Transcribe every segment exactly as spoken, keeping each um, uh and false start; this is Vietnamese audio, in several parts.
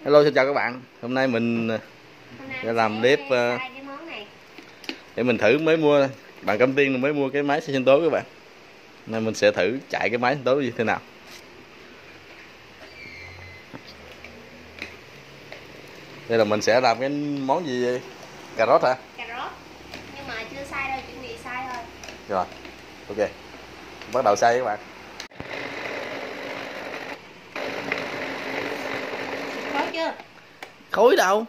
Hello, xin chào các bạn. Hôm nay mình sẽ làm clip uh, để mình thử mới mua. Bạn Cẩm Tiên mới mua cái máy xay sinh tố các bạn. Nên mình sẽ thử chạy cái máy sinh tố như thế nào. Đây là mình sẽ làm cái món gì vậy? Cà rốt hả? Cà rốt. Nhưng mà chưa xay đâu, chuẩn bị xay thôi. Rồi, ok. Bắt đầu xay các bạn. Khói chưa? Khối đâu?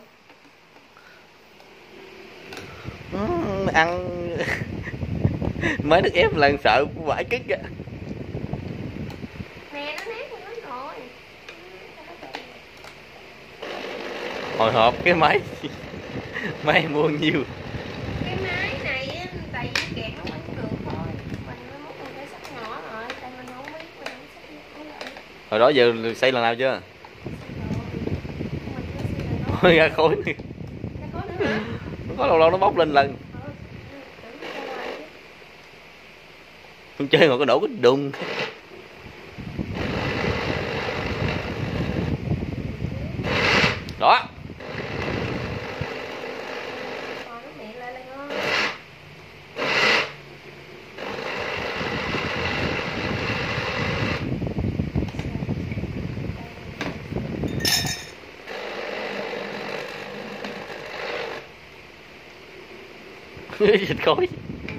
Uhm, ăn mới nước ép lần sợ vải cứt á. Nè nó nát rồi rồi. Hồi hộp cái máy máy mua nhiều. Cái máy này á, tại vì kẹt nó vẫn được thôi. Mình mới mốt mình phải sắp nhỏ rồi, tại mình không biết mình không sắp nhỏ rồi. Hồi đó giờ xây lần nào chưa? Ôi ra khối nữa. Ra khối nữa hả? Không có lâu lâu nó bốc lên lần. Không chơi mà có đổ cái đùng. Đó. Dịch khối.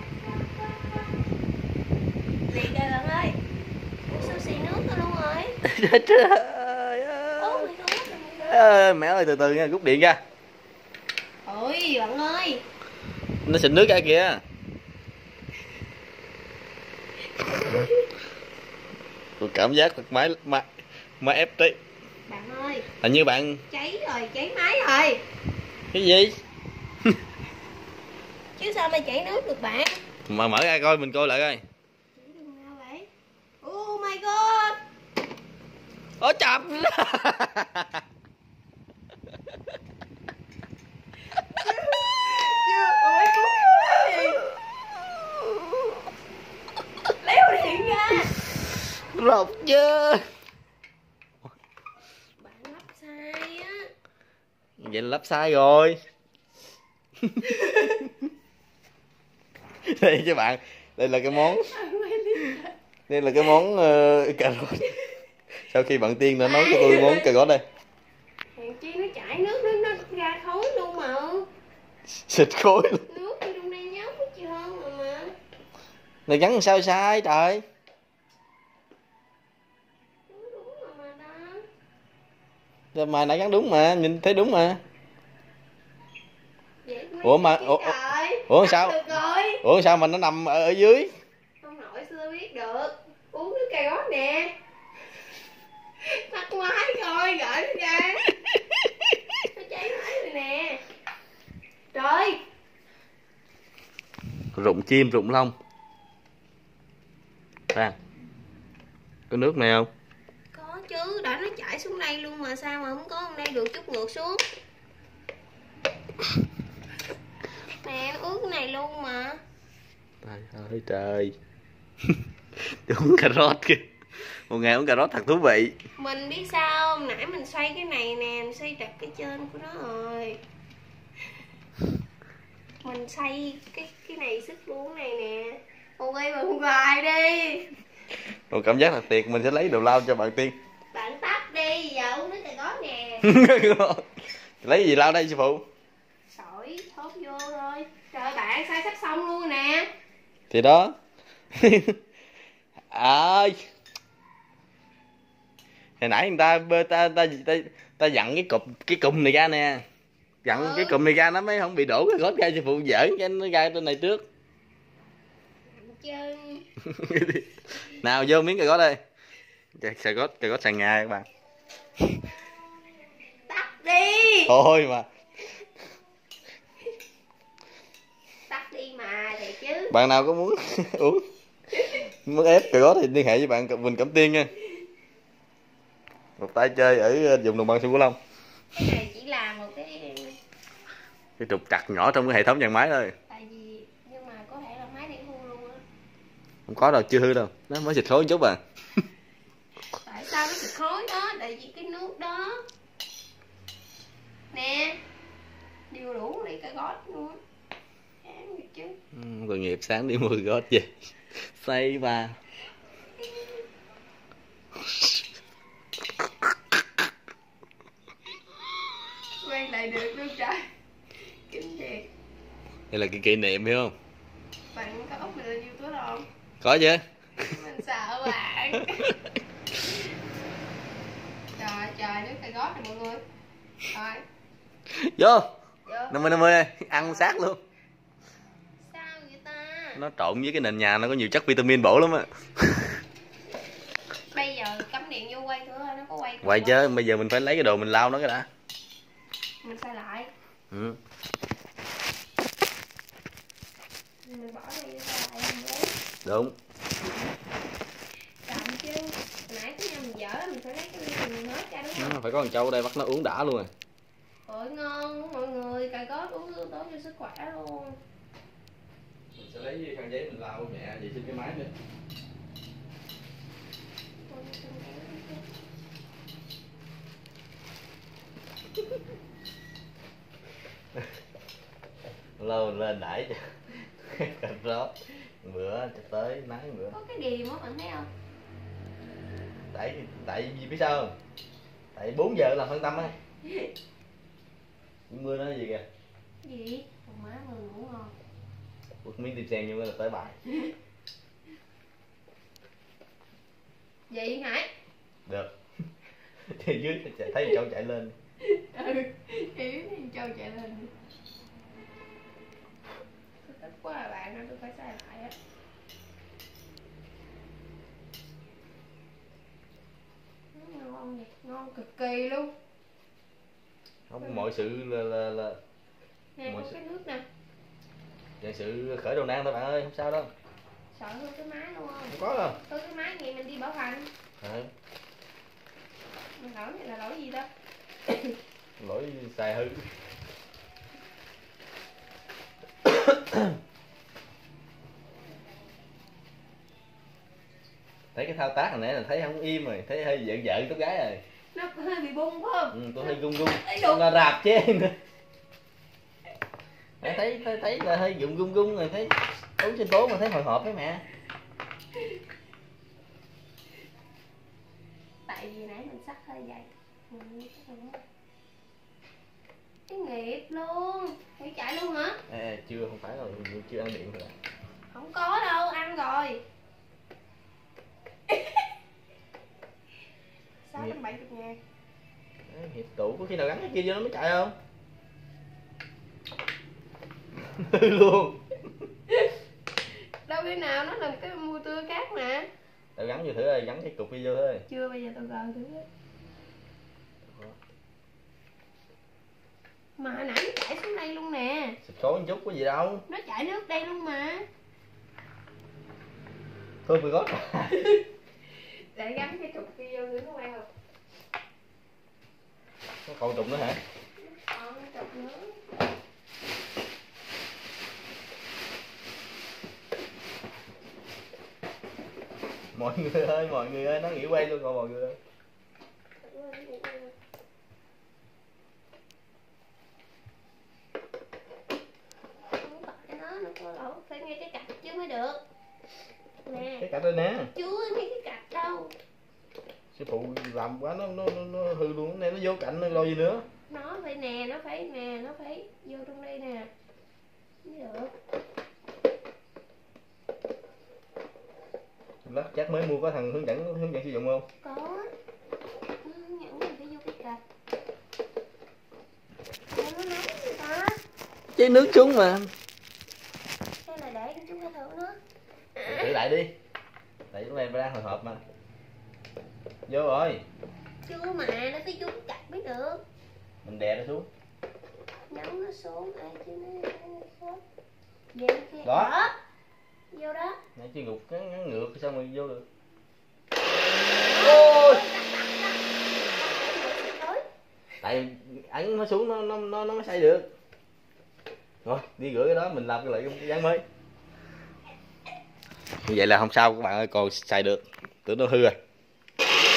Gì kìa bạn ơi. Sushi nước đó luôn rồi. Trời ơi. Ôi, à, mẹ ơi từ từ nha, rút điện ra. ôi bạn ơi. Nó xịt nước ra kìa. Tôi cảm giác máy máy máy ép tí. Bạn ơi. Hình như bạn Cháy rồi, cháy máy rồi. Cái gì? Chứ sao mà chảy nước được bạn? Mà mở ra coi, mình coi lại coi. Oh my god. Ôi chậm. Chưa, ôi cứu gì? Léo điện ra. Rột chưa? Bạn lắp sai á. Vậy là lắp sai rồi. Đây các bạn, đây là cái món đây là cái món uh, cà rốt. Sau khi bạn Tiên đã nấu cho tôi món cà rốt đây. Hèn chi nó chảy nước nó, nó ra khối luôn mà. Xịt khối luôn. Nước ở trong đây nhóc hết trơn rồi mà. Này gắn sao sai trời. Đúng, đúng rồi mà đó. Rồi mà nãy gắn đúng mà, nhìn thấy đúng mà. Ủa mà ủa, ủa sao? Ủa sao mà nó nằm ở, ở dưới? Ông nội xưa biết được. Uống nước cà rốt nè. Tắt máy coi, gỡ nó ra. Nó cháy máy rồi nè. Trời. Rụng chim rụng lông. Khoan. Có nước này không? Có chứ, đã nó chảy xuống đây luôn mà sao mà không có ở đây được, chút ngược xuống. Nè, nó ướt cái này luôn mà. Trời ơi trời. Uống cà rốt kìa. Một ngày uống cà rốt thật thú vị. Mình biết sao không? Nãy mình xoay cái này nè, mình xoay trật cái trên của nó rồi. Mình xoay cái cái này sức luôn này nè. Ôi mừng hoài đi. Rồi cảm giác là tiệt mình sẽ lấy đồ lao cho bạn Tiên. Bạn tắt đi, giờ uống nước cà rốt nè. Lấy gì lao đây sư phụ? Sỏi thốt vô thôi. Trời bạn, xoay sắp xong luôn rồi nè. Thì đó. Ơi. Hồi nãy người ta ta ta ta, ta dặn cái cục cái cụm này ra nè. Dặn ừ. Cái cụm này ra nó mới không bị đổ cái gót ra sư phụ, dở cái nó ra trên này trước. Chân. Nào vô miếng cà rốt đây. Cà rốt cà rốt sàn nhà các bạn. Tắt đi. Thôi mà. Tắt đi mà thì chứ. Bạn nào có muốn uống muốn ép cà rốt thì liên hệ với bạn Quỳnh Cẩm Tiên nha. Một tay chơi ở vùng đồng bằng sông Cửu Long. Cái này chỉ là một cái cái trục trặc nhỏ trong cái hệ thống dàn máy thôi. Tại vì nhưng mà có thể là máy để hư luôn á. Không có đâu, chưa hư đâu, nó mới xịt khói chút à. Tại sao nó xịt khói đó? Tại vì cái nước đó. gót luôn. Sáng được chứ. Ừ, tội nghiệp sáng đi mua gót về xây vào. Quay lại được luôn trời. Kinh thiệt. Đây là cái kỷ niệm hiểu không? Bạn có úp mình lên YouTube không? Có chứ. Mình sợ bạn. Trời trời nước cà gót này mọi người. Rồi. Vô. Vô. năm mươi năm mươi ăn sát luôn. Sao vậy ta? Nó trộn với cái nền nhà nó có nhiều chất vitamin bổ lắm á. Bây giờ cắm điện vô quay thử thôi, nó có quay được Quay không? chứ, bây giờ mình phải lấy cái đồ mình lau nó cái đã. Mình xay lại. Ừ. Mình bỏ đi xay lại mình lấy. Đúng. Chậm chứ. Hồi nãy cái nhau mình dở mình phải lấy cái ly mình hết ra đúng không? Ừ, phải có con trâu đây bắt nó uống đã luôn rồi. Ôi ngon quá mọi người, cà gót uống tốt cho sức khỏe luôn. Mình sẽ lấy khăn giấy mình lau nhẹ vệ sinh cái máy đi. Lâu lên đẩy cho cà rốt bữa cho tới nắng bữa. Có cái ghìm á bạn thấy không? Tại tại vì biết sao không? Tại bốn giờ làm phân tâm á. Mưa nói gì kìa? Gì? Còn má người ngủ ngon. Một miếng tim sen nhưng mà là tới bài. Vậy Hải? Được. Thì dưới thấy châu chạy lên. Ừ, yếu thì cho chạy lên. Tôi thích quá à bạn, nên tôi phải xài lại á. Ngon vậy, ngon cực kỳ luôn. Không mọi sự là là, là Nè mọi có sự... cái nước nè. Dạng sự khởi đầu nan thôi bạn ơi, không sao đâu. Sợ hư cái máy luôn không? Không có đâu. Hư cái máy vậy mình đi bảo hành. À. Mình lỗi này là lỗi gì đó? Lỗi xài hư. Thấy cái thao tác hồi nãy là thấy không im rồi, thấy hơi giận giận tóc gái rồi. Nó hơi bị bung phải không? Ừ, tôi hơi gung gung. Là rạp chứ. Mẹ thấy thấy thấy là hơi gung gung gung rồi, thấy uống sinh tố mà thấy hồi hộp với mẹ. Tại vì nãy mình sắc hơi dày. Cái nghiệp luôn. Phải chạy luôn hả? À, chưa, không phải rồi, chưa ăn điện rồi. Không có đâu, ăn rồi. sáu trăm bảy mươi ngàn. Hiệp tủ có khi nào gắn cái kia vô nó mới chạy không? Luôn. Đâu khi nào nó làm cái mua tưa khác nè. Tao gắn vô thử ơi, gắn cái cục kia vô thôi. Chưa, bây giờ tao gờ thử. Mà hồi nãy nó chạy xuống đây luôn nè. Xịt khói một chút có gì đâu. Nó chạy nước đây luôn mà. Thôi vừa gót. Để gắn cái trục kia vô nữa nó quay không? Có còn trục nữa hả? Còn trục nữa. Mọi người ơi, mọi người ơi, nó nghỉ quay luôn rồi mọi người ơi. Không phải nó, nó có lỗ, phải nghe cái cạch chứ mới được. Nè. Cái cạch đây nè. Chưa nghe cái cạch đâu. Sư phụ làm quá nó nó nó, nó hư luôn, này nó vô cạnh nó lo gì nữa. Nó phải nè, nó phải nè, nó phải vô trong đây nè. Mới được. Lát chắc mới mua có thằng hướng dẫn hướng dẫn sử dụng không? Có. Hướng dẫn mình phải vô cái cạch. Ủa nó nóng gì ta? Chế nước xuống mà. Hay là để chúng ta thử nó. Thử lại đi. Tại chúng em đang hồi hộp mà. Vô rồi. Chưa mà, nó phải vô cái cạch mới được. Mình đè nó xuống. Nhấn nó xuống, ai chứ nó xuống. Vậy kia. Đó. Đó. Vô đó. Nãy chứ gục ngắn, ngắn ngược sao mà vô được. Ôi. Tại ấn nó xuống nó nó nó nó mới xây được. Rồi, đi rửa cái đó mình làm cái lại cái dáng mới. Như vậy là không sao các bạn ơi, còn xài được. Tưởng nó hư rồi.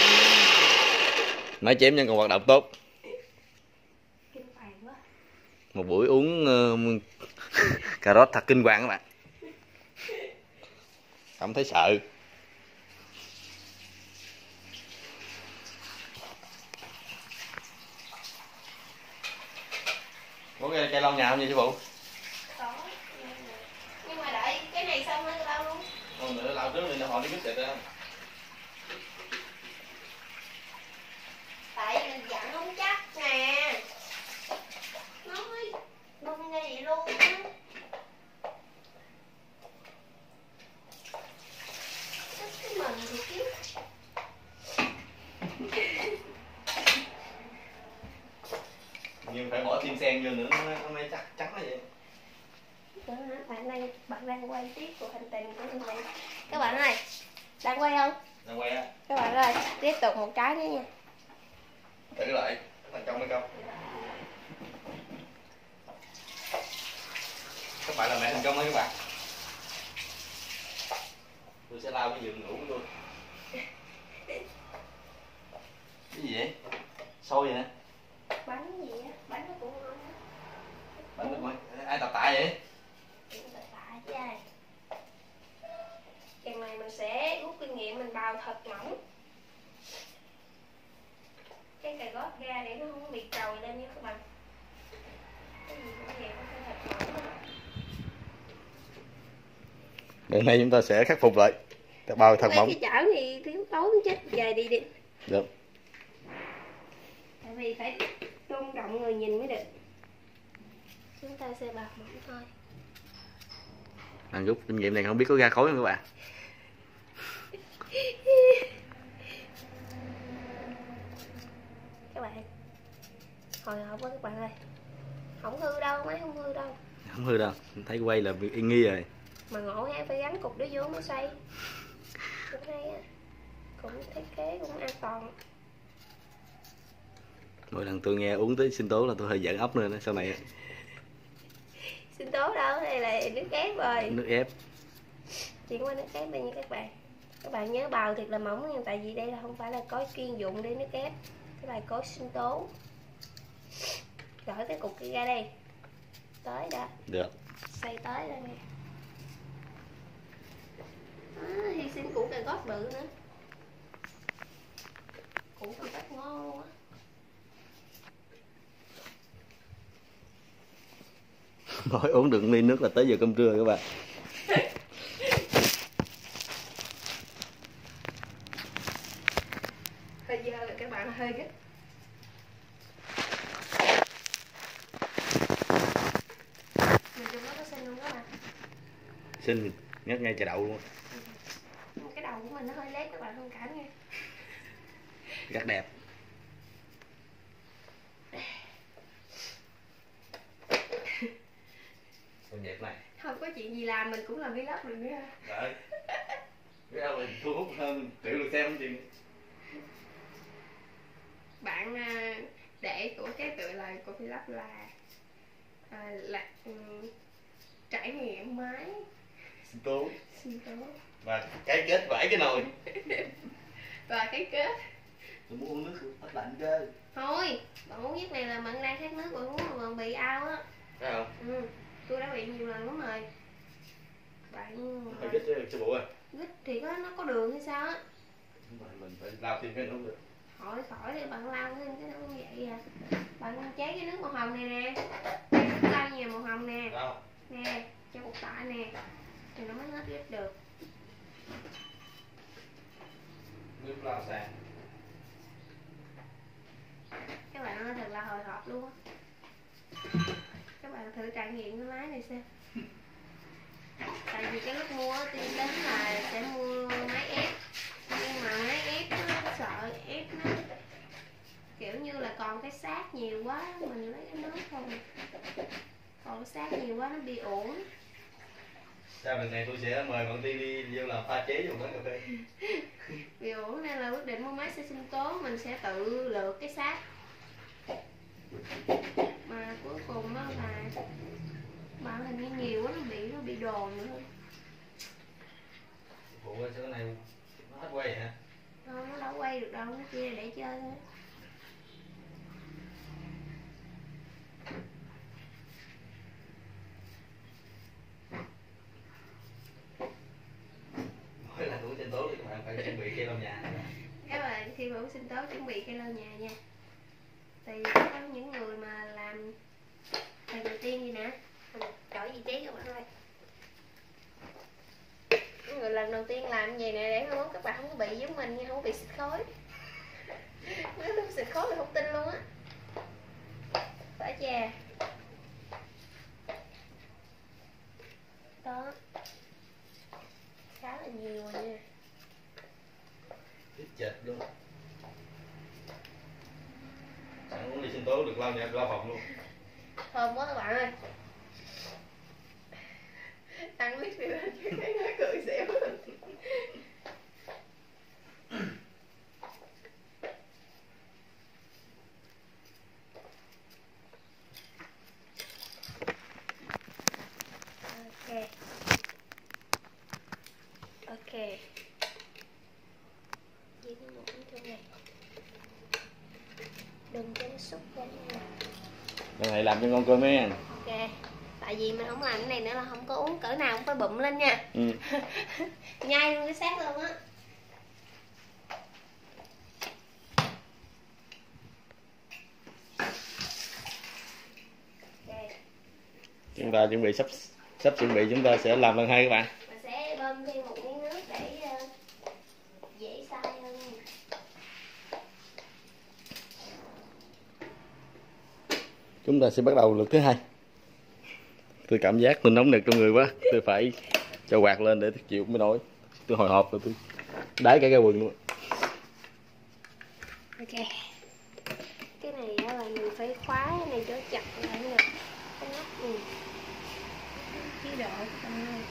Máy chém nhân còn hoạt động tốt. Kinh phàn quá. Một buổi uống uh, cà rốt thật kinh hoàng các bạn. Không thấy sợ. Có cây, cây lau nhà không vậy sư phụ? Có. Nhưng mà đợi cái này xong mới lau luôn. Còn nữa lau trước thì họ đi biết xịt ra. Tại mình dặn không chắc nè. Nó mới bung ra vậy luôn á. Thích cái mình thì chứ. Nhưng phải bỏ tim sen vô nữa nó, nó mới chắc trắng vậy. Đó, bạn đang bạn đang quay tiếp của hành trình của mình. Các bạn ơi, đang quay không? Đang quay á. Các bạn ơi, tiếp tục một trái nữa nha. Thử lại, thành công hay không? Các bạn là mẹ thành công đó các bạn. Tôi sẽ lao cái giường ngủ của tôi. Cái gì vậy? Sôi vậy nè. Bánh gì á, bánh nó cũng ngon á. Bánh nước ngoài. Ai tập tạ vậy? Tập tạ chứ ai. Chừng này mình sẽ rút kinh nghiệm mình bào thật mỏng. Cái cà gót ra để nó không bị trồi lên nha các bạn. Cái gì cũng vậy, nó phải thật mỏng đó. Lần này chúng ta sẽ khắc phục lại. Ta bao thật mỏng. Cái chảo thì thiếu tối chết dài đi đi. Được. Tại vì phải tôn trọng người nhìn mới được. Chúng ta sẽ bào mỏng thôi. Bạn rút kinh nghiệm này không biết có ra khối không các bạn? Các bạn hồi hộp quá các bạn ơi. Không hư đâu, máy không hư đâu. Không hư đâu, thấy quay là yên nghi rồi. Mà ngộ ha, phải gắn cục đó vô mới xoay. Cũng hay á. Cũng thiết kế cũng an toàn. Mỗi lần tôi nghe uống tới sinh tố là tôi hơi giận ốc nữa đó, sau này. Sinh tố đâu, đây là nước ép rồi. Nước ép. Chuyển qua nước ép đây nha các bạn. Các bạn nhớ bào thiệt là mỏng nha, tại vì đây là không phải là cối chuyên dụng để nước ép. Cái là cối sinh tố. Gỡ cái cục kia ra đây. Tới đã. Được. Xoay tới đây nè. À, hy sinh củ cà gót bự nữa. Củ cà gót ngon luôn á. Mỗi uống được ly nước là tới giờ cơm trưa các bạn. Hơi dơ là các bạn hơi gắt. Mình trong đó có xinh luôn đó mà. Xinh, ngắt ngay chà đậu luôn. Cái đầu của mình nó hơi lép các bạn thông cảm nha. Rất đẹp. Con dẹp này. Không có chuyện gì làm mình cũng làm vlog được nữa. Đấy. Cái đâu mình thu hút hơn triệu lượt xem không chuyện. Bạn để của cái tựa lời của vlog là à, là um, trải nghiệm máy Sinh tố. sinh tố Và cái kết vải cái nồi. và cái kết. Tôi muốn uống nước tách lạnh cơ. Thôi, bạn uống nhất này là bạn đang khát nước, bạn uống mà bạn bị ao á. Phải không? Ừ, tôi đã bị nhiều lần lắm rồi. Bạn Phải gích chứ sư phụ à. gích thì có nó có đường hay sao á. Mình phải lao thêm cái không được. Khỏi khỏi đi bạn lao thêm cái nó cũng vậy à. Bạn chế cái nước màu hồng này nè. Cái nước lau nhà màu hồng nè. Đâu? Nè, cho một tạ nè. Thì nó mới hết gích được. Nước lao sàn. Các bạn ơi, thật là hồi hộp luôn á. Các bạn thử trải nghiệm cái máy này xem. Tại vì cái lúc mua tiên đến là sẽ mua máy ép. Nhưng mà máy ép nó sợ ép nó kiểu như là còn cái xác nhiều quá, mình lấy cái nước không. Còn cái xác nhiều quá nó bị uổng. Sau lần này tôi sẽ mời bạn Tiên đi vô làm pha chế cho quán cà phê. Bị uổng nên là quyết định mua máy xay sinh tố, mình sẽ tự lượt cái xác. Mà cuối cùng đó là bạn hình như nhiều quá, nó bị nó bị đồn nữa. Phụ ơi, sao cái này nó hết quay hả? Không, nó đâu quay được đâu, nó kia để chơi thôi. rủ sinh tố chuẩn bị cây lơ nhà nha. Thì có những người mà làm lần đầu tiên gì nè, mình đổi vị trí các bạn ơi. Những người lần đầu tiên làm gì nè để không các bạn không có bị giống mình nha, không có bị xịt khói. Nếu lúc xịt khói thì không tin luôn á. Phải chà. Đó. Khá là nhiều rồi nha. Chết chết luôn. Sẵn uống ly sinh tố được lau nhà lau phòng luôn. Thơm quá các bạn ơi. Ăn biết đi lên cái thấy nó cười xỉu. Ok. Ok. Dính một cái chỗ này. Đừng cho nó xúc ra nha. Cái này làm cho ngon cơm nha. Ok. Tại vì mình không làm cái này nữa là không có uống cỡ nào cũng phải bụm lên nha. Ừ. Nhai luôn cái xác luôn á. Okay. Chúng ta chuẩn bị sắp sắp chuẩn bị chúng ta sẽ làm lần hai các bạn. Mình sẽ bơm thêm một miếng nước để uh, dễ xay hơn. Chúng ta sẽ bắt đầu lượt thứ hai. Tôi cảm giác tôi nóng nực trong người quá, tôi phải cho quạt lên để tôi chịu mới nổi. Tôi hồi hộp rồi tôi đái cả cái quần luôn. Ok. Cái này là mình phải khóa cái này cho chặt lại nè. Cái nắp này. Chế độ con ơi.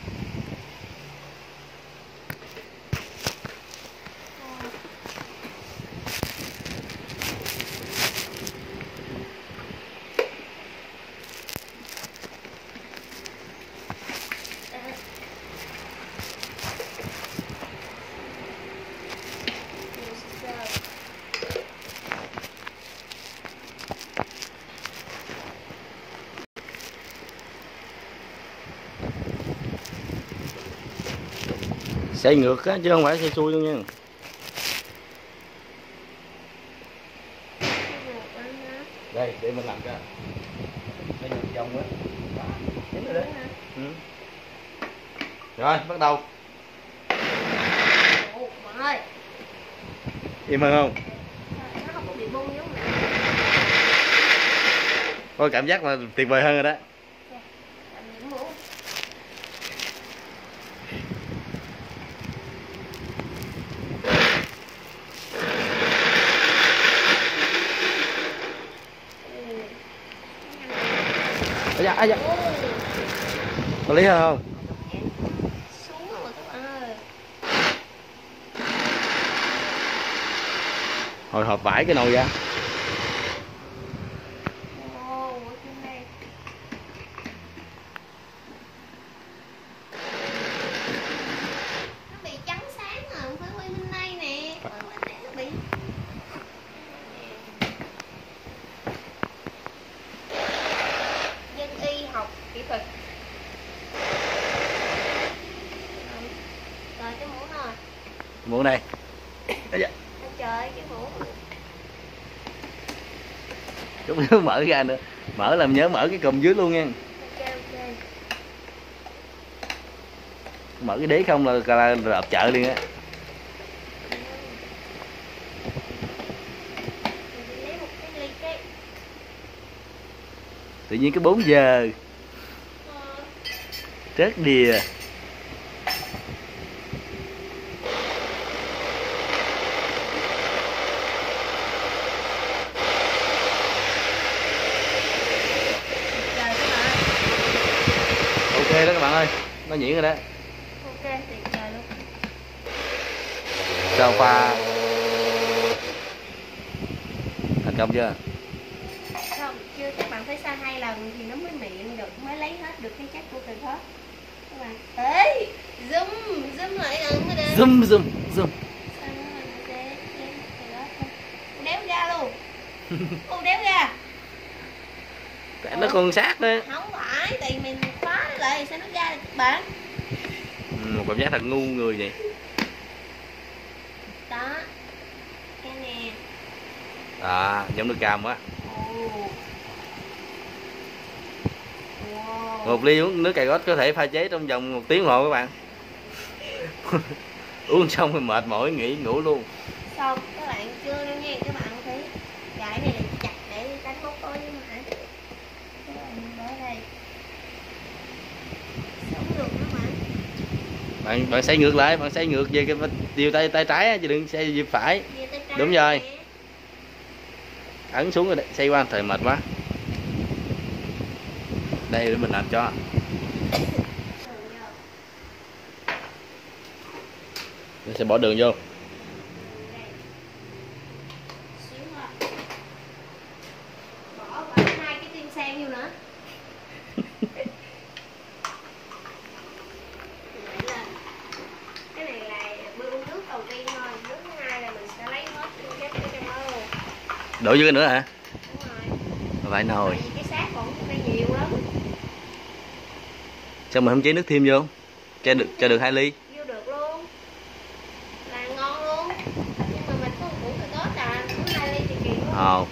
Xoay ngược á chứ không phải xoay xuôi luôn nha. Đây để mình làm cho nó ngược vòng á. Đó, đúng rồi đấy. Ừ. Rồi bắt đầu. Ủa, bạn ơi. Im hơn không? Nó không có bị bung giống này. Có cảm giác là tuyệt vời hơn rồi đó. Ây da, ây da. Có lý hơn không? Xuống rồi các bạn ơi. Hồi hộp vải cái nồi ra. Ồ, trên đây. Nó bị trắng sáng rồi, không phải quay bên đây nè. Quay bên đây nó bị. Dân y học kỹ thuật. Rồi cái mũ rồi. Mũ này. Ây da. Trời cái mũ. Chúng nó mở ra nữa. Mở làm nhớ mở cái cùm dưới luôn nha. Ok ok. Mở cái đế không là là rợp chợ liền á. Lấy một cái ly cái. Tự nhiên cái bốn giờ. Ờ. Rớt đìa. Ok đó các bạn ơi, nó nhuyễn rồi đó. Ok, tuyệt vời luôn. Sao pha thành công chưa? Không, chưa, các bạn phải xa hai lần thì nó mới miệng được, mới lấy hết được cái chất của cà phốt. Các bạn, ê, zoom, zoom lại gần mới được. Zoom, zoom, zoom. Đéo ra luôn. Ô, đéo ra. Tại nó còn sát nữa. Không phải, tại mình khóa nó lại sao nó ra được các bạn. Một cảm giác thật ngu người vậy. Đó. Cái nè. À, giống nước cam quá. Wow. Một ly uống nước cà rốt có thể pha chế trong vòng một tiếng đồng hồ các bạn. Uống xong rồi mệt mỏi nghỉ ngủ luôn. Xong các bạn chưa đâu nha, các bạn thấy gãi này là chặt để đánh móc tối với mà hả? Các bạn bỏ đây. Sống được đó mà. Bạn bạn xoay ngược lại, bạn xoay ngược về cái điều tay tay trái chứ đừng xoay về phải. Đúng rồi. Ấn xuống rồi xoay qua thời mệt quá. Đây để mình làm cho. Mình sẽ bỏ đường vô. Bỏ vào hai cái tim sen vô nữa. Cái này là bưng nước đầu tiên thôi, nước thứ hai là mình sẽ lấy hết cái cái trong đó luôn. Đổ vô cái nữa hả? Đúng rồi. Phải nồi. Tại vì cái xác còn đây nhiều lắm. Sao mình không chế nước thêm vô? Cho được cho được hai ly. Vô được luôn. Là ngon luôn. Nhưng mà mình có một củ cà rốt à, uống hai ly thì kỳ quá. Ồ.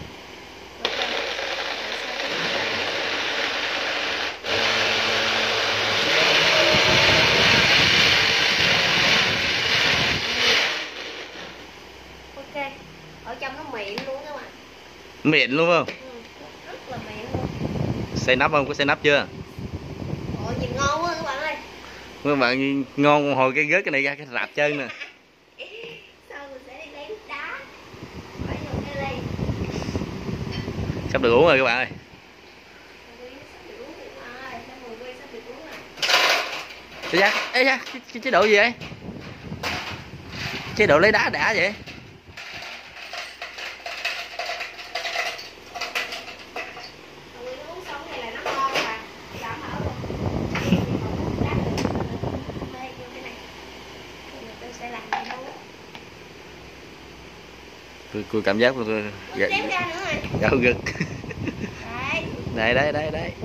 Ok. Ở trong nó mịn luôn các bạn. Mịn luôn không? Ừ, rất là mịn luôn. Xay nắp không? Có xay nắp chưa? Ồ, nhìn ngon quá các bạn ơi. Các bạn ngon hồi cái gớt cái này ra cái rạp chân nè. Sau mình sẽ đi lấy nước đá. Phải vô cái ly. Sắp được uống rồi các bạn ơi. Ê da, ê da, cái, cái chế độ gì vậy? Chế độ lấy đá đã vậy? Tôi, tôi cảm giác của tôi gật gạo gật. Đây đây đây đây.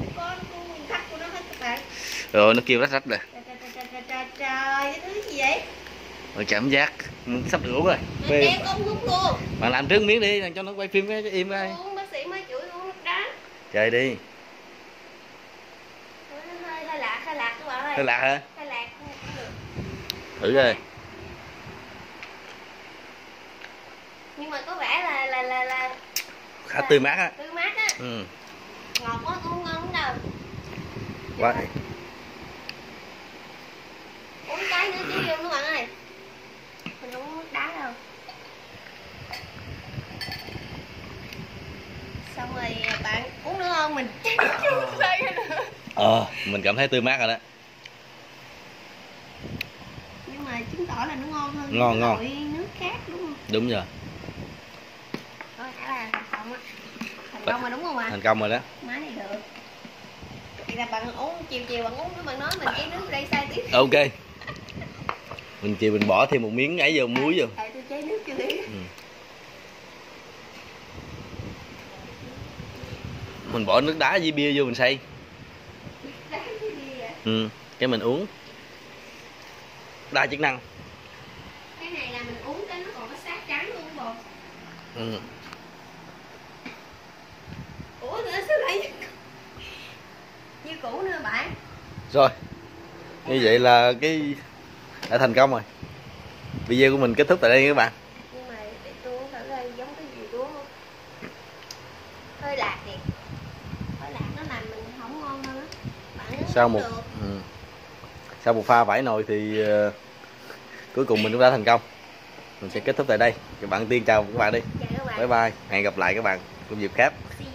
Rồi nó kêu rách rách rồi. Trời, cái thứ gì vậy? Rồi cảm giác sắp được uống rồi. Đeo con hút luôn. Bạn làm trước miếng đi, cho nó quay phim cái im coi. Uống bác sĩ mới chửi uống nước đá. Trời đi. Hơi hơi lạc, hơi lạc các bạn ơi. Hơi lạc hả? Hơi lạc cũng được. Thử coi. Nhưng mà có vẻ là là là là khá tươi mát á. Tươi mát á. Ừ. Ngọt quá cũng không ngon đâu. Quá. Uống cái nữa chứ vô các bạn ơi. Mình không uống nước đá đâu. Xong rồi bạn uống nữa không? Mình Ờ, mình cảm thấy tươi mát rồi đó. Nhưng mà chứng tỏ là nó ngon hơn. Ngon ngon. Nước khác đúng không? Đúng rồi. Đó là thành công á. Thành công rồi đúng không ạ? Thành công rồi đó. Má này được. Vậy là bạn uống chiều chiều bạn uống nữa bạn nói mình chế nước ở đây sai tiếp. Ok. Mình chiều mình bỏ thêm một miếng ấy vô, muối vô. Tại tôi chế nước cho đi. Ừ. Mình bỏ nước đá với bia vô mình xay. Đá với bia à? Ừ, cái mình uống. Đa chức năng. Cái này là mình uống cái nó còn có sát trắng luôn bột. Ừ. Ủa nữa sao lại như cũ nữa bạn? Rồi. Như vậy là cái đã thành công rồi. Video của mình kết thúc tại đây các bạn. Nhưng mà để tôi uống thử coi giống cái gì tôi uống không? Hơi lạc nè. Hơi lạc nó làm mình không ngon hơn á. Bạn Sau một ừ. Sau một pha vải nồi thì uh, cuối cùng mình cũng đã thành công. Mình sẽ kết thúc tại đây. Các bạn Tiên chào các bạn đi. Chào các bạn. Bye bye. Hẹn gặp lại các bạn trong dịp khác.